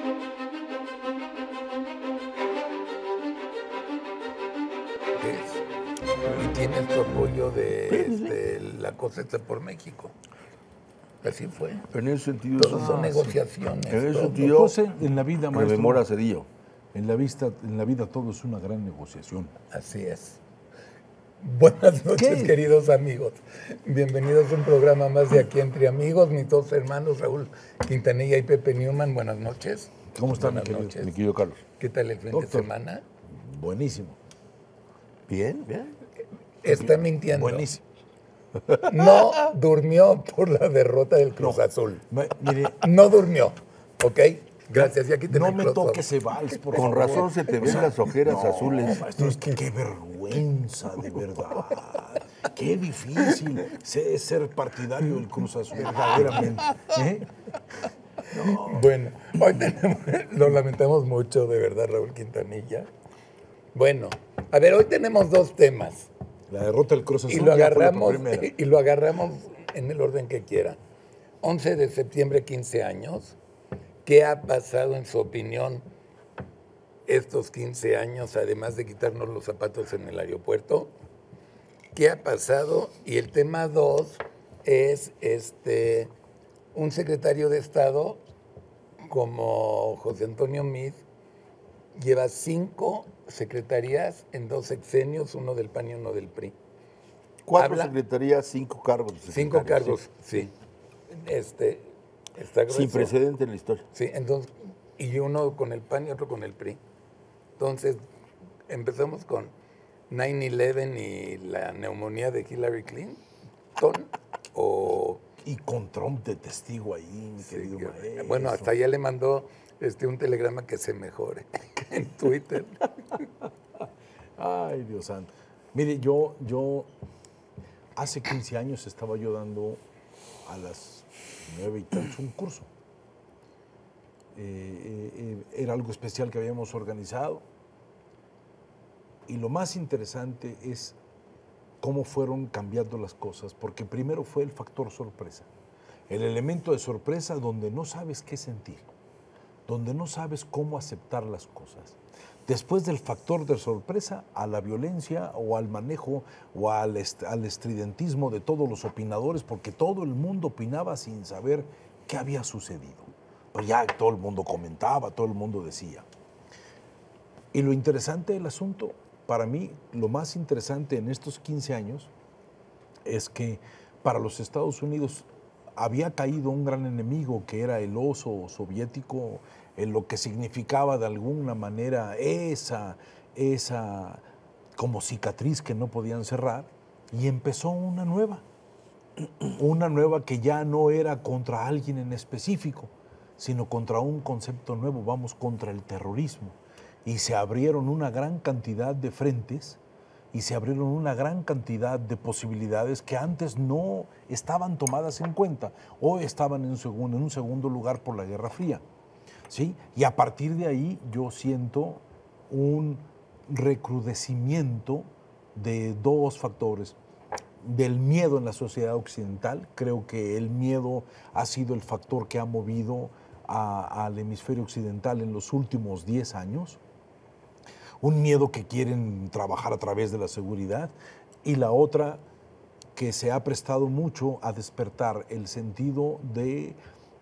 Y tienes tu apoyo de la cosecha por México. Así fue. En ese sentido, Todos son negociaciones. En ese todo. sentido, Entonces, en la vida, maestro, rememora Cedillo. en la vida todo es una gran negociación. Así es. Buenas noches, ¿Qué? queridos amigos. Bienvenidos a un programa más de Aquí Entre Amigos. Mis dos hermanos, Raúl Quintanilla y Pepe Newman. Buenas noches. ¿Cómo están, Buenas mi noches. Mi querido Carlos. ¿Qué tal el fin Doctor. de semana? Buenísimo. Bien, bien. Está mintiendo. Buenísimo. No durmió por la derrota del Cruz Azul. Mire, No durmió, ¿ok? Gracias. Y aquí no tenemos me toque ese vals, por Con favor. razón se te ven las ojeras azules. Maestro, es que qué vergüenza, de verdad. Qué difícil es ser partidario del Cruz Azul, verdaderamente. ¿Eh? Bueno, hoy tenemos, lo lamentamos mucho, de verdad, Raúl Quintanilla. Bueno, a ver, hoy tenemos dos temas La derrota del Cruz Azul y lo ya fue la agarramos primera. y lo agarramos en el orden que quiera. 11 de septiembre, 15 años. ¿Qué ha pasado, en su opinión, estos 15 años, además de quitarnos los zapatos en el aeropuerto? ¿Qué ha pasado? Y el tema 2 es un secretario de Estado como José Antonio Meade lleva 5 secretarías en 2 sexenios, uno del PAN y uno del PRI. 4 Habla- secretarías, 5 cargos. de 5 secretarios, cargos, sí. Está sí. grueso. Sin precedente en la historia. Sí, entonces, y uno con el PAN y otro con el PRI. Entonces, empezamos con 9/11 y la neumonía de Hillary Clinton, o... Y con Trump de testigo ahí, mi querido maestro. Bueno, hasta ya le mandó un telegrama que se mejore en Twitter. Ay, Dios santo. Mire, yo hace 15 años estaba yo dando a las 9 y tantos un curso. Era algo especial que habíamos organizado. Y lo más interesante es cómo fueron cambiando las cosas, porque primero fue el factor sorpresa. El elemento de sorpresa donde no sabes qué sentir, donde no sabes cómo aceptar las cosas. Después del factor de sorpresa, a la violencia o al manejo o al estridentismo de todos los opinadores, porque todo el mundo opinaba sin saber qué había sucedido. Pero ya todo el mundo comentaba, todo el mundo decía. Y lo interesante del asunto, para mí, lo más interesante en estos 15 años, es que para los Estados Unidos había caído un gran enemigo que era el oso soviético, en lo que significaba de alguna manera esa como cicatriz que no podían cerrar, y empezó una nueva que ya no era contra alguien en específico, sino contra un concepto nuevo, vamos, contra el terrorismo. Y se abrieron una gran cantidad de frentes y se abrieron una gran cantidad de posibilidades que antes no estaban tomadas en cuenta o estaban en un segundo lugar por la Guerra Fría. ¿Sí? Y a partir de ahí yo siento un recrudecimiento de 2 factores. Del miedo en la sociedad occidental. Creo que el miedo ha sido el factor que ha movido al hemisferio occidental en los últimos 10 años. Un miedo que quieren trabajar a través de la seguridad, y la otra que se ha prestado mucho a despertar el sentido de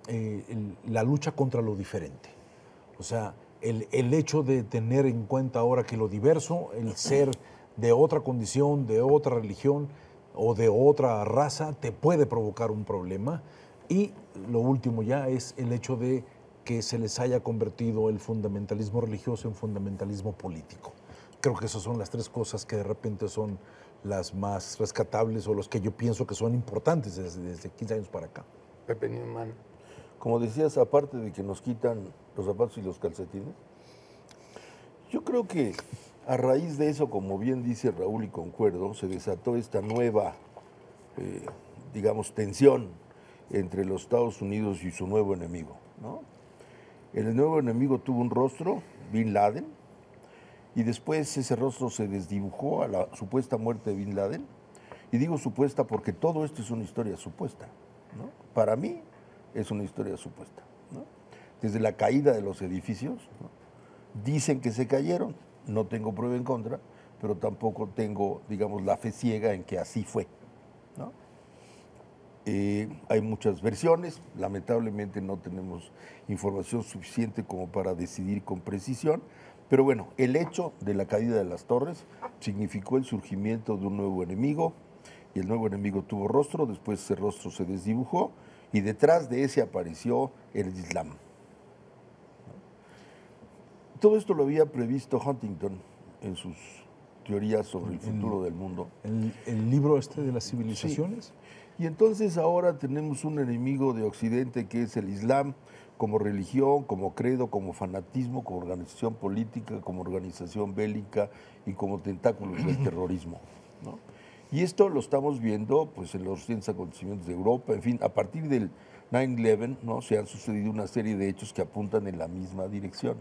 la lucha contra lo diferente. O sea, el hecho de tener en cuenta ahora que lo diverso, el ser de otra condición, de otra religión o de otra raza, te puede provocar un problema. Y lo último ya es el hecho de que se les haya convertido el fundamentalismo religioso en fundamentalismo político. Creo que esas son las 3 cosas que de repente son las más rescatables o los que yo pienso que son importantes desde 15 años para acá. Pepe Newman. Como decías, aparte de que nos quitan los zapatos y los calcetines, yo creo que a raíz de eso, como bien dice Raúl y concuerdo, se desató esta nueva, digamos, tensión entre los Estados Unidos y su nuevo enemigo, ¿no? El nuevo enemigo tuvo un rostro, Bin Laden, y después ese rostro se desdibujó a la supuesta muerte de Bin Laden. Y digo supuesta porque todo esto es una historia supuesta, ¿no? Para mí es una historia supuesta, ¿no? desde la caída de los edificios, ¿no? Dicen que se cayeron, no tengo prueba en contra, pero tampoco tengo, digamos, la fe ciega en que así fue, ¿no? Hay muchas versiones, lamentablemente no tenemos información suficiente como para decidir con precisión, pero bueno, el hecho de la caída de las torres significó el surgimiento de un nuevo enemigo, y el nuevo enemigo tuvo rostro, después ese rostro se desdibujó, y detrás de ese apareció el Islam. Todo esto lo había previsto Huntington en sus teorías sobre el futuro del mundo. El libro este de las civilizaciones. Sí. Y entonces ahora tenemos un enemigo de Occidente que es el Islam, como religión, como credo, como fanatismo, como organización política, como organización bélica y como tentáculos del terrorismo, ¿no? Y esto lo estamos viendo pues, en los recientes acontecimientos de Europa, en fin, a partir del 9/11, ¿no? Se han sucedido una serie de hechos que apuntan en la misma dirección.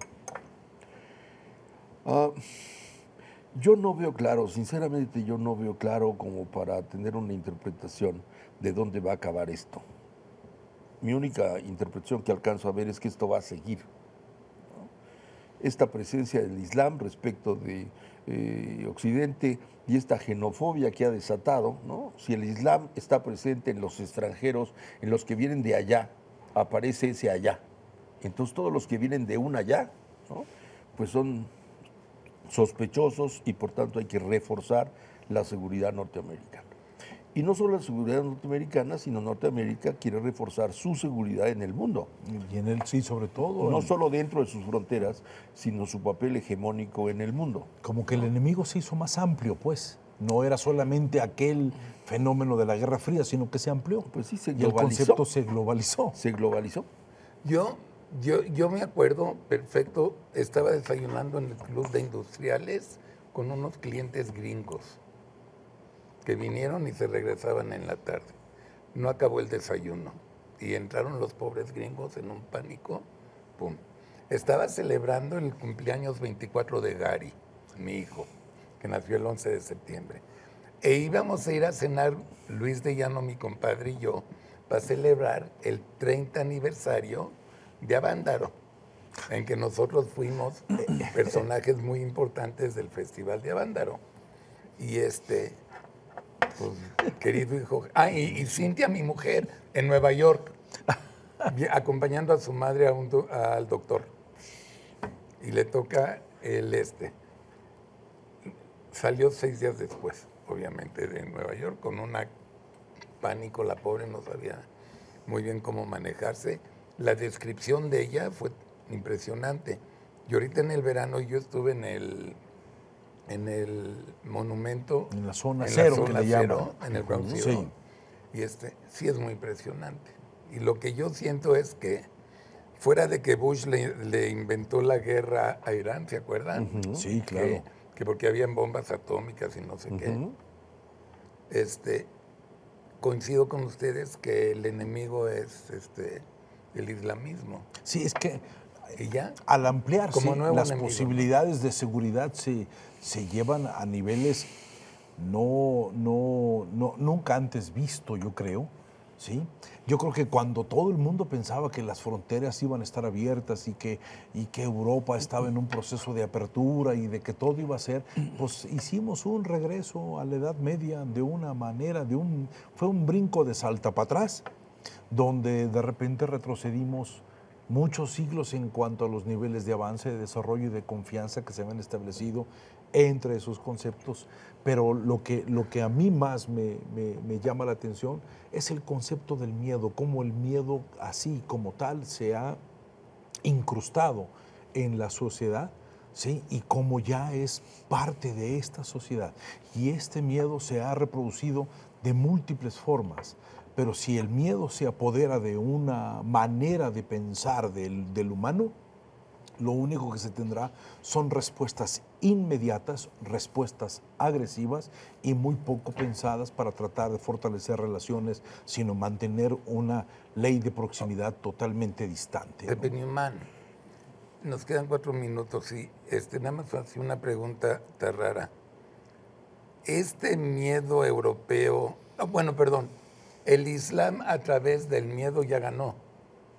Yo no veo claro, sinceramente yo no veo claro como para tener una interpretación de dónde va a acabar esto. Mi única interpretación que alcanzo a ver es que esto va a seguir, ¿no? Esta presencia del Islam respecto de Occidente y esta xenofobia que ha desatado, ¿no? Si el Islam está presente en los extranjeros, en los que vienen de allá, aparece ese allá. Entonces todos los que vienen de un allá, ¿no? Pues son sospechosos y por tanto hay que reforzar la seguridad norteamericana. Y no solo la seguridad norteamericana, sino Norteamérica quiere reforzar su seguridad en el mundo. Y en él sí, sobre todo. No solo dentro de sus fronteras, sino su papel hegemónico en el mundo. Como que el enemigo se hizo más amplio, pues. No era solamente aquel fenómeno de la Guerra Fría, sino que se amplió. Pues sí, se globalizó. Y el concepto se globalizó. Se globalizó. Yo me acuerdo perfecto, estaba desayunando en el Club de Industriales con unos clientes gringos que vinieron y se regresaban en la tarde. No acabó el desayuno y entraron los pobres gringos en un pánico. ¡Pum! Estaba celebrando el cumpleaños 24 de Gary, mi hijo, que nació el 11 de septiembre. E íbamos a ir a cenar, Luis de Llano, mi compadre y yo, para celebrar el 30 aniversario de Avándaro, en que nosotros fuimos personajes muy importantes del Festival de Avándaro. Y pues, querido hijo, y Cintia, mi mujer, en Nueva York, acompañando a su madre al doctor. Y le toca salió 6 días después, obviamente, de Nueva York, con un pánico, la pobre no sabía muy bien cómo manejarse. La descripción de ella fue impresionante. Y ahorita en el verano yo estuve en el monumento. En la zona cero, que le llaman. En el Ground Zero. Sí. Y sí es muy impresionante. Y lo que yo siento es que, fuera de que Bush le inventó la guerra a Irán, ¿se acuerdan? Sí, claro. Que porque habían bombas atómicas y no sé qué. Coincido con ustedes que el enemigo es el islamismo. Sí, es que ¿y ya? Al ampliarse, las enemigo, posibilidades de seguridad se llevan a niveles nunca antes visto, yo creo. ¿Sí? Yo creo que cuando todo el mundo pensaba que las fronteras iban a estar abiertas y que Europa estaba en un proceso de apertura y de que todo iba a ser, pues hicimos un regreso a la Edad Media de una manera, fue un brinco de salta para atrás, donde de repente retrocedimos muchos siglos en cuanto a los niveles de avance, de desarrollo y de confianza que se habían establecido entre esos conceptos. Pero lo que a mí más me llama la atención es el concepto del miedo, cómo el miedo así como tal se ha incrustado en la sociedad, ¿sí? Y cómo ya es parte de esta sociedad. Y este miedo se ha reproducido de múltiples formas. Pero si el miedo se apodera de una manera de pensar del humano, lo único que se tendrá son respuestas inmediatas, respuestas agresivas y muy poco pensadas para tratar de fortalecer relaciones, sino mantener una ley de proximidad totalmente distante, ¿no? Pepe Newman, nos quedan 4 minutos y nada más así una pregunta tan rara. Este miedo europeo, el Islam a través del miedo ya ganó.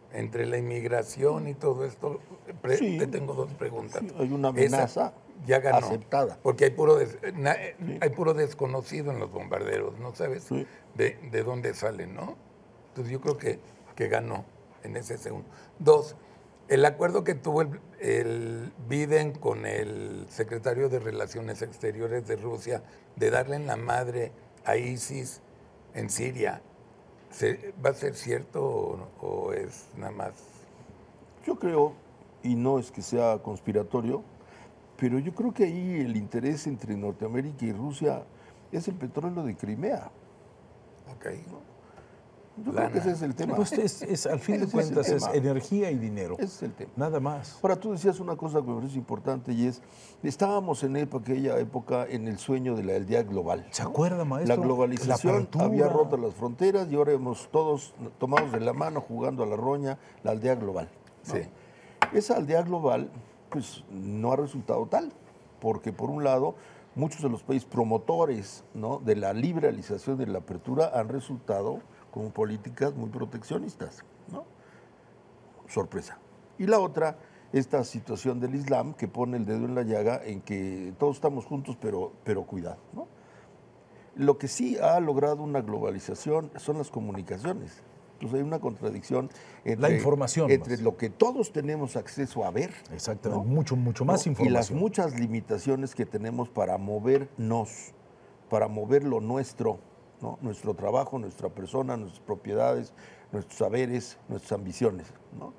entre la inmigración y todo esto, Sí. te tengo dos preguntas. Sí, hay una amenaza ya ganó, aceptada. porque hay puro desconocido en los bombarderos, no sabes Sí. de dónde salen, ¿no? Entonces yo creo que ganó en ese segundo. Dos, el acuerdo que tuvo el Biden con el secretario de Relaciones Exteriores de Rusia de darle en la madre a ISIS en Siria, ¿va a ser cierto o es nada más? Yo creo, y no es que sea conspiratorio, pero yo creo que ahí el interés entre Norteamérica y Rusia es el petróleo de Crimea. Ok. Yo creo que ese es el tema. Pues al fin de Ese es el cuentas es tema. energía y dinero. Ese es el tema. Nada más. Ahora, tú decías una cosa que me parece importante y es, estábamos en aquella época en el sueño de la aldea global. ¿Se acuerda, maestro? La globalización apertura. había roto las fronteras y ahora hemos todos tomados de la mano jugando a la roña, la aldea global. ¿no? Sí. Esa aldea global, pues, no ha resultado tal, porque por un lado, muchos de los países promotores, ¿no?, de la liberalización de la apertura han resultado como políticas muy proteccionistas, ¿no? Sorpresa. Y la otra, esta situación del Islam que pone el dedo en la llaga en que todos estamos juntos, pero cuidado, ¿no? Lo que sí ha logrado una globalización son las comunicaciones. Entonces hay una contradicción entre, La información, entre más. lo que todos tenemos acceso a ver, Exactamente, ¿no? mucho más ¿no? información. Y las muchas limitaciones que tenemos para movernos, para mover lo nuestro, ¿no? Nuestro trabajo, nuestra persona, nuestras propiedades, nuestros saberes, nuestras ambiciones, ¿no?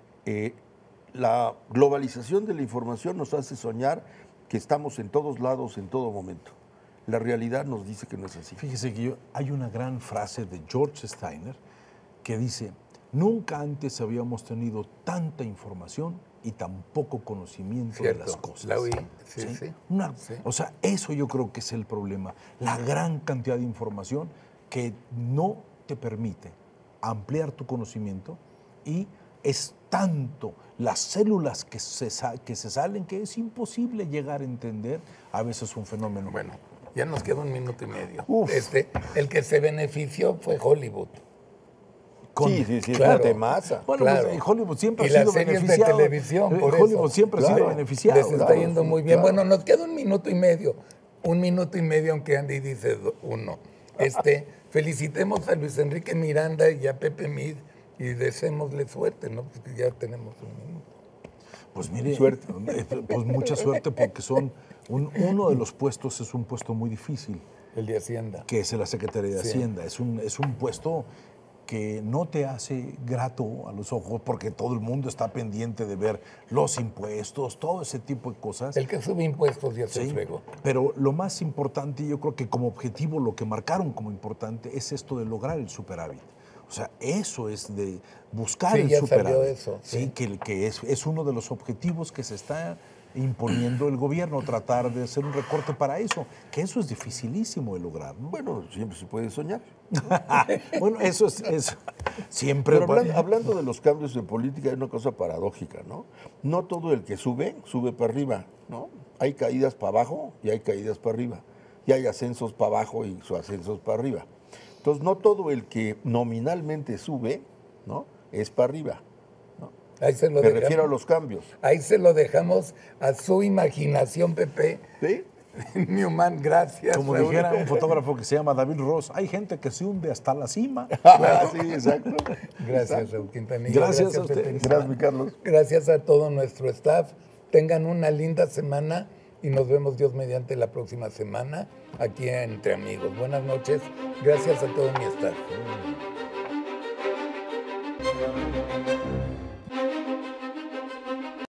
La globalización de la información nos hace soñar que estamos en todos lados, en todo momento. La realidad nos dice que no es así. Fíjese que hay una gran frase de George Steiner que dice, nunca antes habíamos tenido tanta información y tan poco conocimiento de las cosas. La oí, sí. Sí. Sí. O sea, eso yo creo que es el problema. La gran cantidad de información que no te permite ampliar tu conocimiento y es tanto las células que se salen que es imposible llegar a entender a veces un fenómeno. Bueno, ya nos queda 1 minuto y medio. Uf. El que se benefició fue Hollywood. Sí, claro. es temaza. Bueno, Claro. pues, Hollywood siempre Y ha sido las series de beneficiado. televisión, por Hollywood eso. siempre ha sido Claro. beneficiado. Les está claro, yendo sí, muy bien. claro. Bueno, nos queda 1 minuto y medio. 1 minuto y medio, aunque Andy dice 1. Felicitemos a Luis Enrique Miranda y a Pepe Mid y deseémosle suerte, ¿no? Porque ya tenemos 1 minuto. Pues mire, Suerte. Pues mucha suerte porque uno de los puestos es un puesto muy difícil, El de Hacienda. que es la Secretaría de Sí. Hacienda. Es un puesto que no te hace grato a los ojos porque todo el mundo está pendiente de ver los impuestos, todo ese tipo de cosas. El que sube impuestos ya se Sí, fregó. pero lo más importante, yo creo que como objetivo, lo que marcaron como importante es esto de lograr el superávit. O sea, eso es de buscar Sí, el ya superávit. salió eso, Sí, sí. que es uno de los objetivos que se está imponiendo el gobierno, tratar de hacer un recorte para eso, que eso es dificilísimo de lograr, ¿no? Bueno, siempre se puede soñar. Bueno, eso es siempre... Pero hablando de los cambios de política, hay una cosa paradójica, ¿no? No todo el que sube para arriba, ¿no? Hay caídas para abajo y hay caídas para arriba. Y hay ascensos para abajo y ascensos para arriba. Entonces, no todo el que nominalmente sube, ¿no?, es para arriba. Ahí se lo Me dejamos. refiero a los cambios. Ahí se lo dejamos a su imaginación, Pepe. ¿Sí? Newman, gracias. Como Raúl. dijera un fotógrafo que se llama David Ross, hay gente que se hunde hasta la cima. Sí, exacto. Gracias, Raúl Quintanilla. Gracias a usted. Pepe Newman. Gracias, mi Carlos. Gracias a todo nuestro staff. Tengan una linda semana y nos vemos Dios mediante la próxima semana aquí en Entre Amigos. Buenas noches. Gracias a todo mi staff.